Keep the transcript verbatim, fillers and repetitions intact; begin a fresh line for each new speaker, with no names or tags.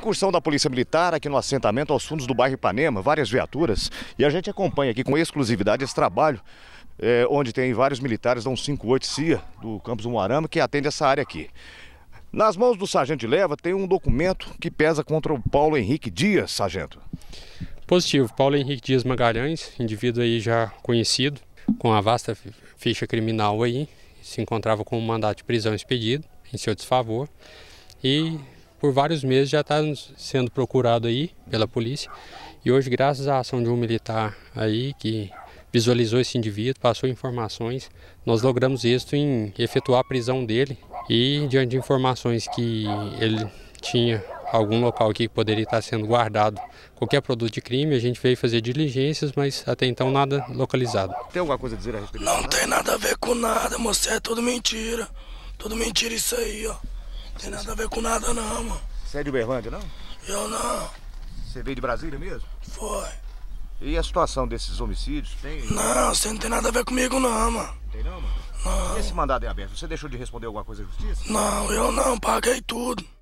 Incursão da Polícia Militar aqui no assentamento aos fundos do bairro Ipanema, várias viaturas, e a gente acompanha aqui com exclusividade esse trabalho, é, onde tem vários militares da cento e cinquenta e oito C I A, do Campus Umuarama, que atende essa área aqui. Nas mãos do sargento de leva tem um documento que pesa contra o Paulo Henrique Dias, sargento.
Positivo, Paulo Henrique Dias Magalhães, indivíduo aí já conhecido, com a vasta ficha criminal aí, se encontrava com um mandato de prisão expedido em seu desfavor e por vários meses já está sendo procurado aí pela polícia. E hoje, graças à ação de um militar aí que visualizou esse indivíduo, passou informações, nós logramos êxito em efetuar a prisão dele e, diante de informações que ele tinha algum local aqui que poderia estar sendo guardado qualquer produto de crime, a gente veio fazer diligências, mas até então nada localizado.
Tem alguma coisa a dizer a respeito?
Não tem nada a ver com nada, moço, é tudo mentira. Tudo mentira isso aí, ó. Tem nada a ver com nada não, mano.
Você é de Uberlândia, não?
Eu não.
Você veio de Brasília mesmo?
Foi.
E a situação desses homicídios? Tem...
Não, você não tem nada a ver comigo não, mano.
Tem não, mano?
Não.
E esse mandado em aberto, você deixou de responder alguma coisa à justiça?
Não, eu não, paguei tudo.